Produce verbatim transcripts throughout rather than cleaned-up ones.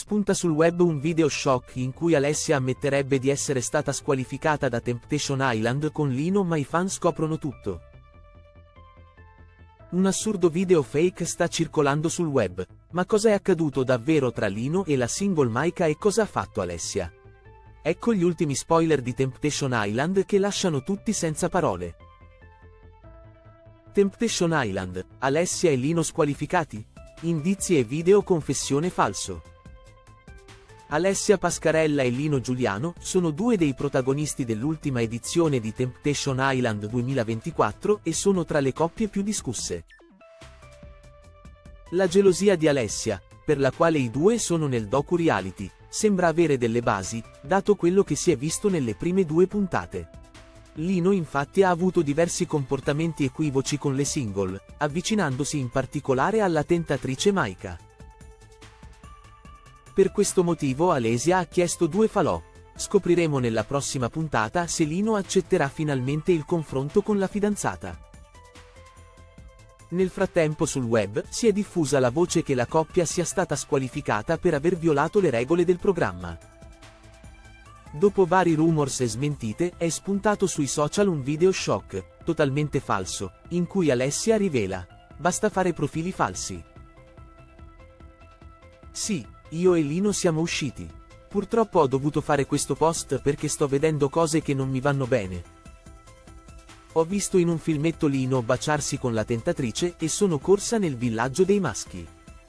Spunta sul web un video shock in cui Alessia ammetterebbe di essere stata squalificata da Temptation Island con Lino, ma i fan scoprono tutto. Un assurdo video fake sta circolando sul web. Ma cosa è accaduto davvero tra Lino e la single Maika e cosa ha fatto Alessia? Ecco gli ultimi spoiler di Temptation Island che lasciano tutti senza parole. Temptation Island, Alessia e Lino squalificati? Indizi e video confessione falso. Alessia Pascarella e Lino Giuliano sono due dei protagonisti dell'ultima edizione di Temptation Island duemilaventiquattro e sono tra le coppie più discusse. La gelosia di Alessia, per la quale i due sono nel docu-reality, sembra avere delle basi, dato quello che si è visto nelle prime due puntate. Lino infatti ha avuto diversi comportamenti equivoci con le single, avvicinandosi in particolare alla tentatrice Maika. Per questo motivo Alessia ha chiesto due falò. Scopriremo nella prossima puntata se Lino accetterà finalmente il confronto con la fidanzata. Nel frattempo sul web si è diffusa la voce che la coppia sia stata squalificata per aver violato le regole del programma. Dopo vari rumors e smentite, è spuntato sui social un video shock, totalmente falso, in cui Alessia rivela: basta fare profili falsi. Sì, io e Lino siamo usciti. Purtroppo ho dovuto fare questo post perché sto vedendo cose che non mi vanno bene. Ho visto in un filmetto Lino baciarsi con la tentatrice e sono corsa nel villaggio dei maschi.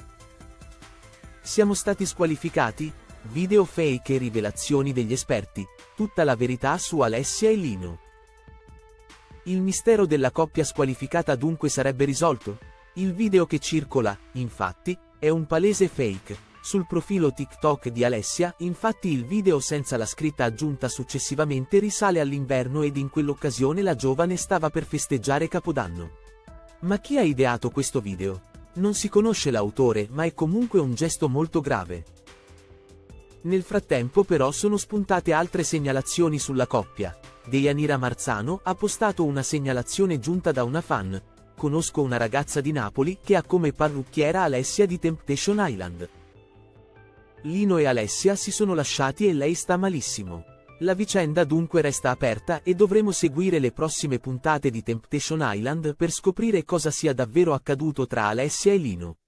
Siamo stati squalificati? Video fake e rivelazioni degli esperti, tutta la verità su Alessia e Lino. Il mistero della coppia squalificata dunque sarebbe risolto? Il video che circola, infatti, è un palese fake. Sul profilo TikTok di Alessia, infatti il video senza la scritta aggiunta successivamente risale all'inverno ed in quell'occasione la giovane stava per festeggiare Capodanno. Ma chi ha ideato questo video? Non si conosce l'autore, ma è comunque un gesto molto grave. Nel frattempo però sono spuntate altre segnalazioni sulla coppia. Deianira Marzano ha postato una segnalazione giunta da una fan. Conosco una ragazza di Napoli che ha come parrucchiera Alessia di Temptation Island. Lino e Alessia si sono lasciati e lei sta malissimo. La vicenda dunque resta aperta e dovremo seguire le prossime puntate di Temptation Island per scoprire cosa sia davvero accaduto tra Alessia e Lino.